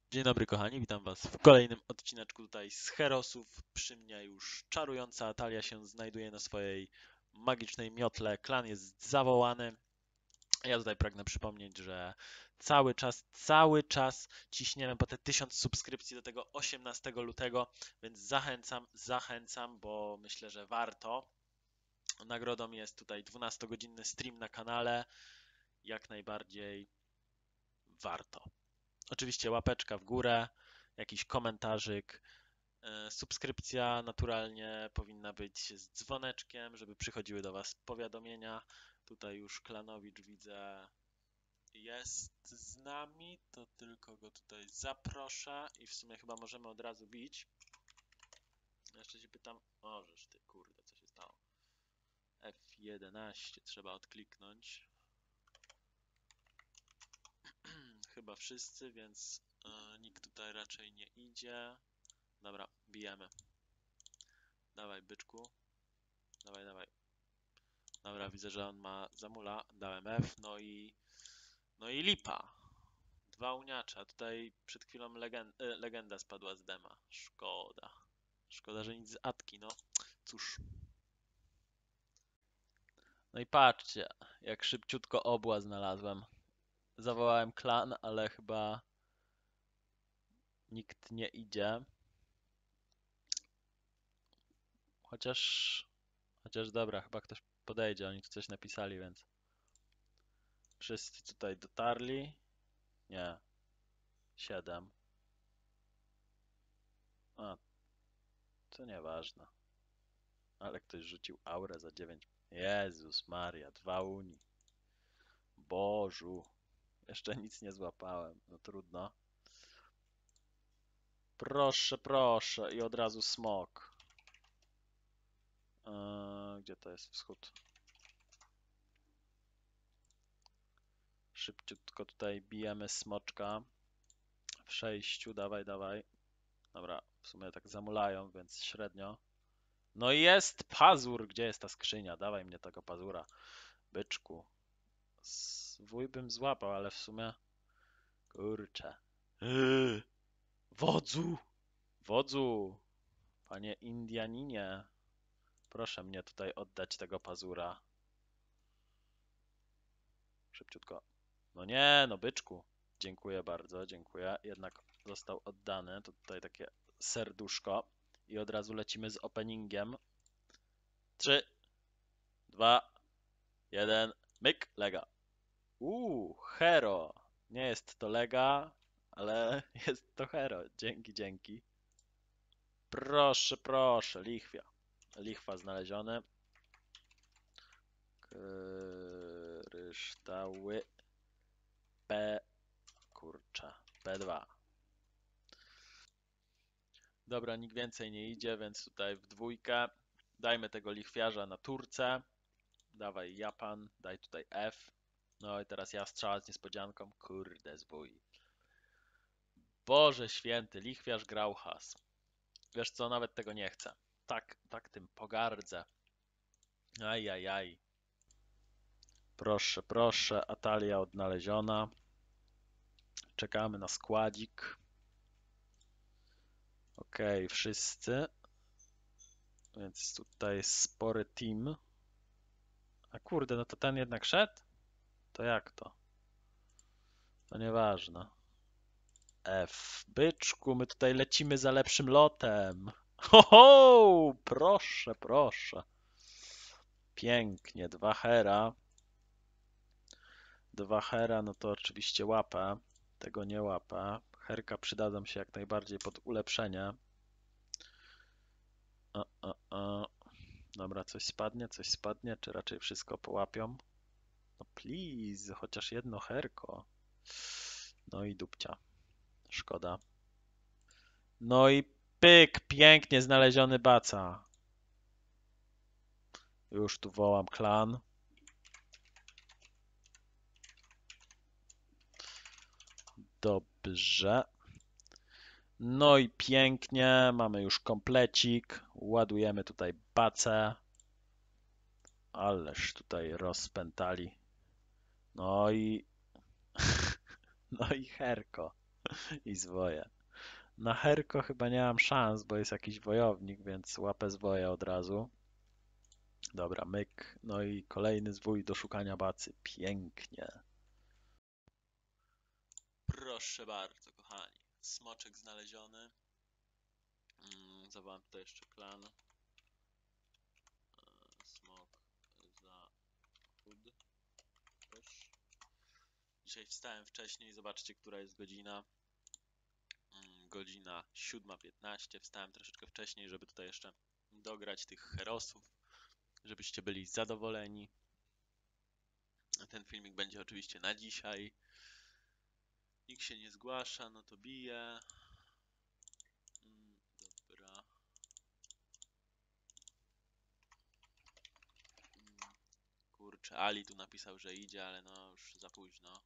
Dzień dobry kochani, witam was w kolejnym odcineczku tutaj z Herosów. Przy mnie już czarująca Atalia się znajduje na swojej magicznej miotle. Klan jest zawołany. Ja tutaj pragnę przypomnieć, że cały czas ciśniemy po te 1000 subskrypcji do tego 18 lutego, więc zachęcam, bo myślę, że warto. Nagrodą jest tutaj 12-godzinny stream na kanale. Jak najbardziej warto. Oczywiście łapeczka w górę, jakiś komentarzyk. Subskrypcja naturalnie powinna być z dzwoneczkiem, żeby przychodziły do Was powiadomienia. Tutaj już Klanowicz widzę jest z nami, to tylko go tutaj zaproszę i w sumie chyba możemy od razu bić. Jeszcze się pytam, możesz ty kurde, co się stało? F11 trzeba odkliknąć. Chyba wszyscy, więc nikt tutaj raczej nie idzie. Dobra, bijemy. Dawaj, byczku. Dawaj, dawaj. Dobra, widzę, że on ma zamula. Dałem F, no i lipa. Dwa uniacza. Tutaj przed chwilą legenda spadła z dema. Szkoda. Szkoda, że nic z Atki, no. Cóż. No i patrzcie, jak szybciutko obła znalazłem. Zawołałem klan, ale chyba nikt nie idzie. Chociaż dobra, chyba ktoś podejdzie, oni tu coś napisali, więc wszyscy tutaj dotarli. Nie, 7. A, to nieważne. Ale ktoś rzucił aurę za 9. Jezus Maria, 2 uni. Bożu. Jeszcze nic nie złapałem. No trudno. Proszę, proszę. I od razu smok. Gdzie to jest wschód? Szybciutko tutaj bijemy smoczka. W 6. Dawaj, dawaj. Dobra, w sumie tak zamulają, więc średnio. No i jest pazur. Gdzie jest ta skrzynia? Dawaj mnie tego pazura. Byczku. Wuj bym złapał, ale w sumie... Kurczę. Wodzu! Wodzu! Panie Indianinie, proszę mnie tutaj oddać tego pazura. Szybciutko. No nie, no byczku. Dziękuję bardzo, dziękuję. Jednak został oddany. To tutaj takie serduszko. I od razu lecimy z openingiem. 3, 2, 1, myk, lega. Hero. Nie jest to lega, ale jest to hero. Dzięki, dzięki. Proszę, proszę, lichwia. Lichwa znaleziony. Kryształy P... kurczę, P2. Dobra, nikt więcej nie idzie, więc tutaj w dwójkę. Dajmy tego lichwiarza na turce. Dawaj Japan, daj tutaj F. No i teraz ja strzała z niespodzianką. Kurde, zwój. Boże święty, lichwiarz Grauchas. Wiesz co, nawet tego nie chcę. Tak tym pogardzę. Ajajaj. Proszę, proszę, Atalia odnaleziona. Czekamy na składzik. Ok, wszyscy. Więc tutaj jest spory team. A kurde, no to ten jednak szedł? To jak to? To nieważne. F. Byczku, my tutaj lecimy za lepszym lotem. Ho, ho! Proszę, proszę. Pięknie, 2 hera. 2 hera, no to oczywiście łapę. Tego nie łapę. Herka przydadzą się jak najbardziej pod ulepszenie. Dobra, coś spadnie, czy raczej wszystko połapią? No please, chociaż jedno herko. No i dupcia. Szkoda. No i pyk, pięknie znaleziony baca. Już tu wołam klan. Dobrze. No i pięknie, mamy już komplecik. Ładujemy tutaj bacę. Ależ tutaj rozpętali. No i... No i herko. I zwoje. Na Herko chyba nie mam szans, bo jest jakiś wojownik, więc łapę zwoje od razu. Dobra, myk. No i kolejny zwój do szukania bacy. Pięknie. Proszę bardzo, kochani. Smoczek znaleziony. Zawołam tutaj jeszcze klan. Smok za chód. Też. Dzisiaj wstałem wcześniej. Zobaczcie, która jest godzina. Godzina 7:15. Wstałem troszeczkę wcześniej, żeby tutaj jeszcze dograć tych herosów, żebyście byli zadowoleni. Ten filmik będzie oczywiście na dzisiaj. Nikt się nie zgłasza, no to bije. Dobra. Kurczę, Ali tu napisał, że idzie, ale no już za późno.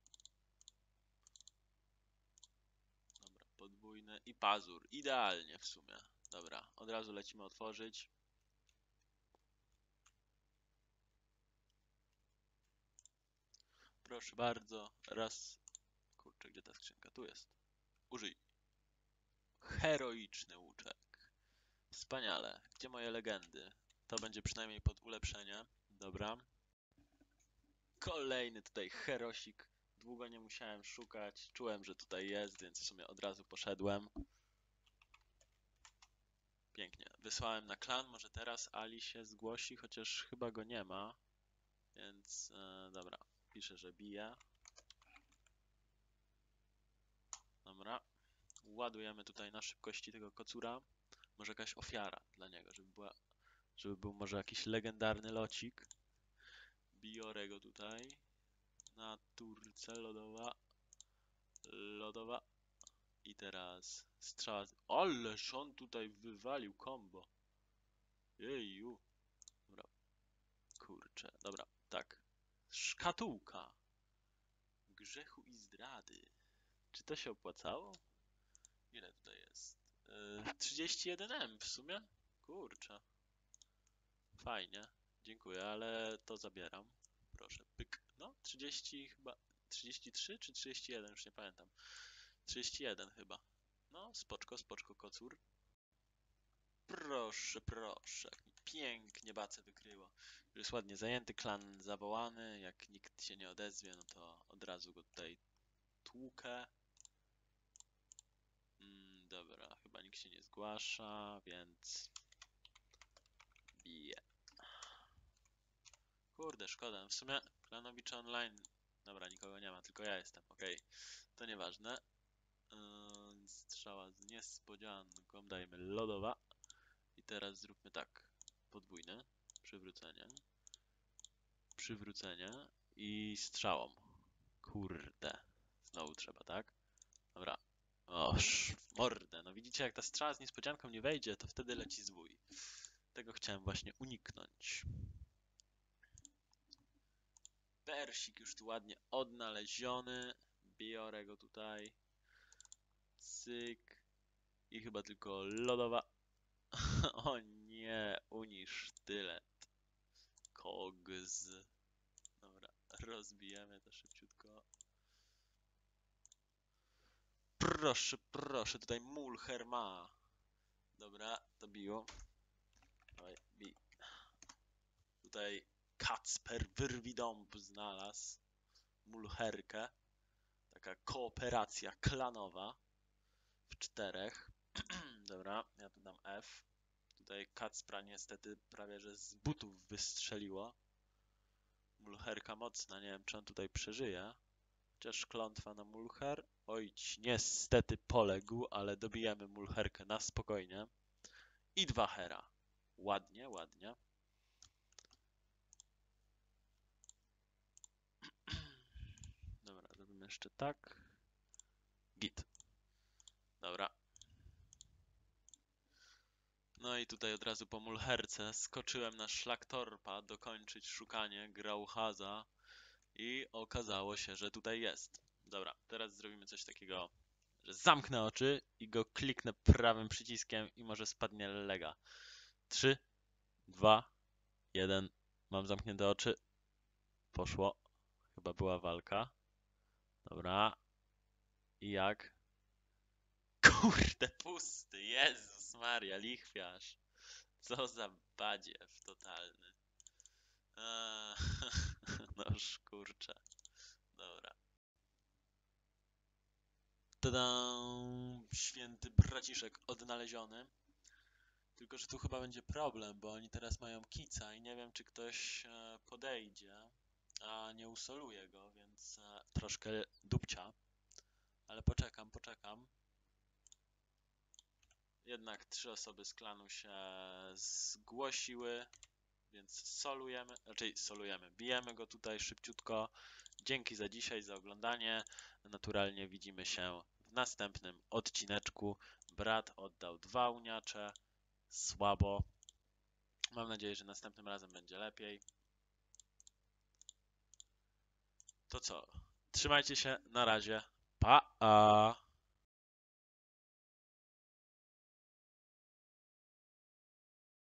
Dobra, podwójny i pazur. Idealnie w sumie. Dobra, od razu lecimy otworzyć. Proszę bardzo. Raz. Kurczę, gdzie ta skrzynka? Tu jest. Użyj. Heroiczny łuczek. Wspaniale. Gdzie moje legendy? To będzie przynajmniej pod ulepszenie. Dobra. Kolejny tutaj herosik. Długo nie musiałem szukać. Czułem, że tutaj jest, więc w sumie od razu poszedłem. Pięknie. Wysłałem na klan. Może teraz Ali się zgłosi, chociaż chyba go nie ma. Więc dobra. Piszę, że bije. Dobra. Ładujemy tutaj na szybkości tego kocura. Może jakaś ofiara dla niego, żeby był może jakiś legendarny locik. Biorę go tutaj. Na turce lodowa. Lodowa. I teraz strzała. Ależ on tutaj wywalił combo. Jeju. Dobra. Kurczę. Dobra. Tak. Szkatułka. Grzechu i zdrady. Czy to się opłacało? Ile tutaj jest? 31M w sumie? Kurczę. Fajnie. Dziękuję, ale to zabieram. Proszę, pyk. No, 30 chyba. 33 czy 31? Już nie pamiętam. 31 chyba. No, spoczko, spoczko, kocur. Proszę, proszę. Jak mi pięknie bacę wykryło. Już jest ładnie zajęty, klan zawołany. Jak nikt się nie odezwie, no to od razu go tutaj tłukę. Dobra, chyba nikt się nie zgłasza, więc biję. Kurde, szkoda. W sumie Klanowicze online. Dobra, nikogo nie ma, tylko ja jestem. Okej, to nieważne. Strzała z niespodzianką. Dajmy lodowa. I teraz zróbmy tak. Podwójne. Przywrócenie. Przywrócenie. I strzałą. Kurde. Znowu trzeba, tak? Dobra. Oż, w mordę. No widzicie, jak ta strzała z niespodzianką nie wejdzie, to wtedy leci zwój. Tego chciałem właśnie uniknąć. Persik już tu ładnie odnaleziony. Biorę go tutaj. Cyk. I chyba tylko lodowa. O nie, unisz tyle. Kogs. Dobra, rozbijemy to szybciutko. Proszę, proszę, tutaj Mulcher ma. Dobra, to biło. Dawaj, bij. Tutaj Kacper Wyrwidąb znalazł Mulcherkę. Taka kooperacja klanowa w 4. Dobra, ja tu dam F. Tutaj Kacpra niestety prawie że z butów wystrzeliło. Mulcherka mocna, nie wiem czy on tutaj przeżyje. Chociaż klątwa na Mulcher. Ojć, niestety poległ, ale dobijemy Mulcherkę na spokojnie. I 2 hera. Ładnie, ładnie. Dobra, zrobimy jeszcze tak. Git. Dobra. No i tutaj od razu po Mulcherce skoczyłem na szlak Torpa dokończyć szukanie Grauchaza i okazało się, że tutaj jest. Dobra, teraz zrobimy coś takiego, że zamknę oczy i go kliknę prawym przyciskiem i może spadnie lega. 3, 2, 1. Mam zamknięte oczy. Poszło. Chyba była walka. Dobra. I jak? Kurde, pusty. Jezus Maria, lichwiarz. Co za badziew totalny. Eee, noż kurczę. Dobra. Tada! Święty braciszek odnaleziony. Tylko, że tu chyba będzie problem, bo oni teraz mają kica i nie wiem, czy ktoś podejdzie, a nie usoluje go, więc troszkę dupcia. Ale poczekam, poczekam. Jednak 3 osoby z klanu się zgłosiły, więc solujemy, raczej solujemy, bijemy go tutaj szybciutko. Dzięki za dzisiaj, za oglądanie. Naturalnie widzimy się w następnym odcineczku. Brat oddał 2 uniacze. Słabo. Mam nadzieję, że następnym razem będzie lepiej. To co? Trzymajcie się, na razie. Pa!